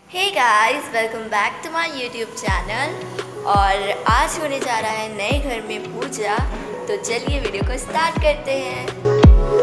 Hey guys, welcome back to my YouTube channel. और आज होने जा रहा है नए घर में पूजा, तो चलिए वीडियो को स्टार्ट करते हैं।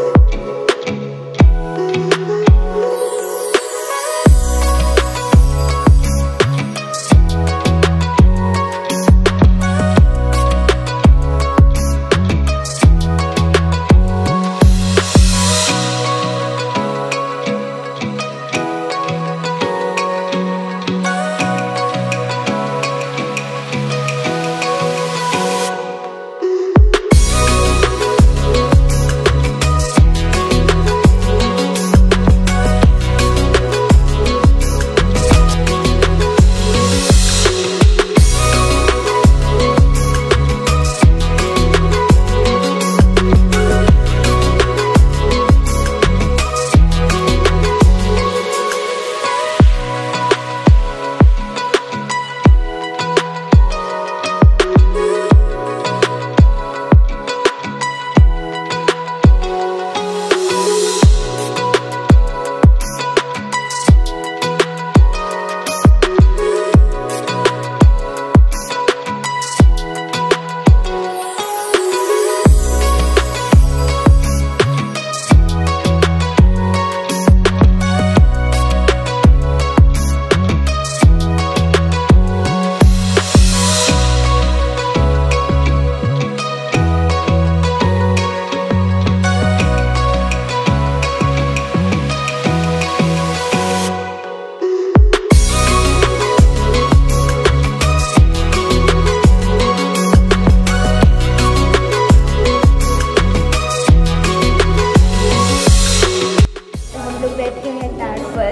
बैठे हैं टाट पर।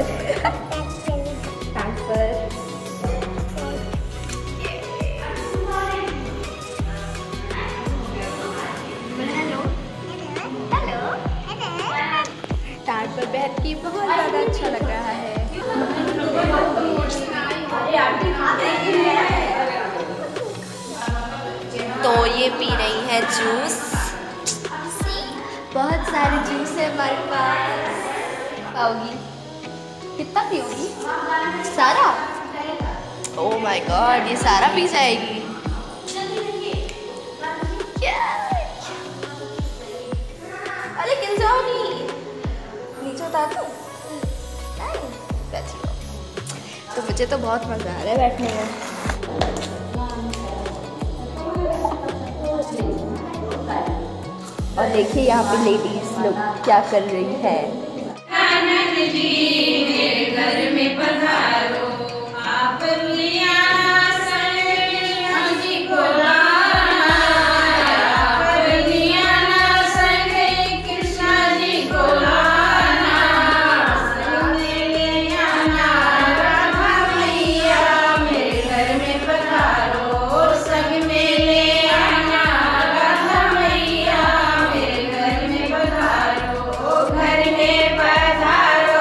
टाट पर बैठ के बहुत ज़्यादा अच्छा लग रहा है। तो ये पी रही है जूस। बहुत सारे जूस है हमारे पास। पाओगी? कितना पियोगी? सारा? ओह माय गॉड, ये सारा पी जाएगी क्या? अरे गिर जाओ नीचे उतार दो। नहीं, बैठी हो। तो मुझे तो बहुत मज़ा आ रहा है बैठने में। और देखिए यहाँ पे लेडीज लोग क्या कर रही है। मेरे घर में पधारो, आप जी को लाना, कृष्णा जी को लाना, राधा मैया मेरे घर में पधारो, संग में ले आना, राधा मैया मेरे घर में पधारो, घर में पधारो।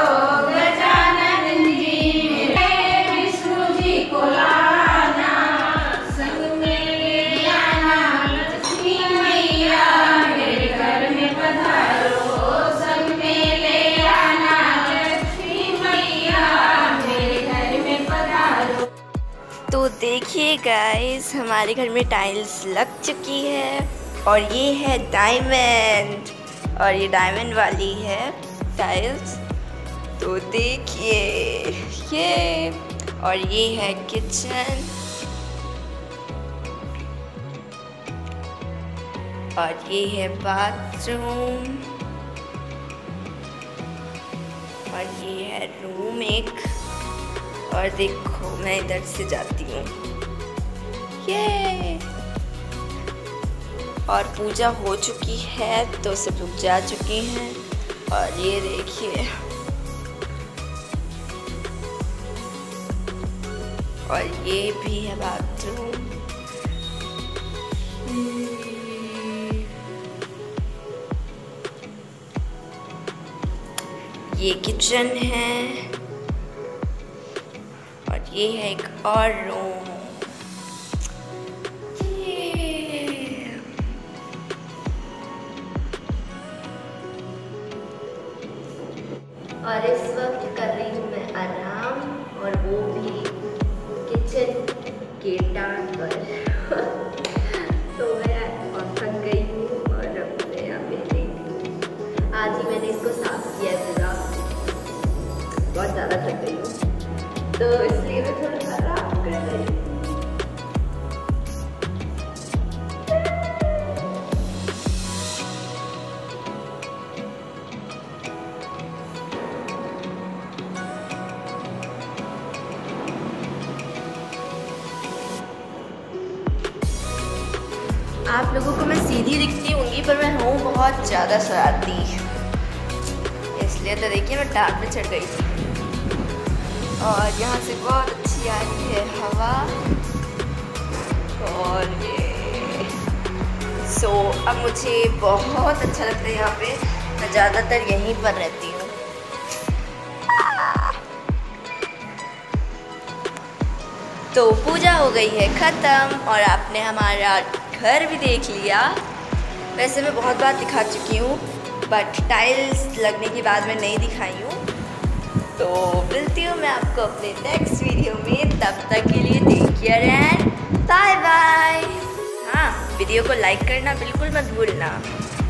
तो देखिए गाइस, हमारे घर में टाइल्स लग चुकी है और ये है डायमंड, और ये डायमंड वाली है टाइल्स। तो देखिए ये, और ये है किचन, और ये है बाथरूम, और ये है रूम एक। और देखो मैं इधर से जाती हूँ ये। और पूजा हो चुकी है तो सब लोग जा चुके हैं। और ये देखिए, और ये भी है बाथरूम। ये किचन है, और ये है एक और रूम। और इस वक्त कर रही हूँ मैं आराम, और वो तो इसलिए मैं थोड़ा सा आराम कर रही हूँ। आप लोगों को मैं सीधी दिखती होंगी पर मैं हूँ बहुत ज़्यादा शरारती, इसलिए तो देखिए मैं टांग पे चढ़ गई थी और यहाँ से बहुत अच्छी आ रही है हवा। और ये अब मुझे बहुत अच्छा लगता है यहाँ पे, मैं ज़्यादातर यहीं पर रहती हूँ। तो पूजा हो गई है ख़त्म और आपने हमारा घर भी देख लिया। वैसे मैं बहुत बार दिखा चुकी हूँ बट टाइल्स लगने के बाद मैं नहीं दिखाई हूँ। तो मिलती हूँ मैं आपको अपने नेक्स्ट वीडियो में, तब तक के लिए take care and bye bye. हाँ, वीडियो को लाइक करना बिल्कुल मत भूलना।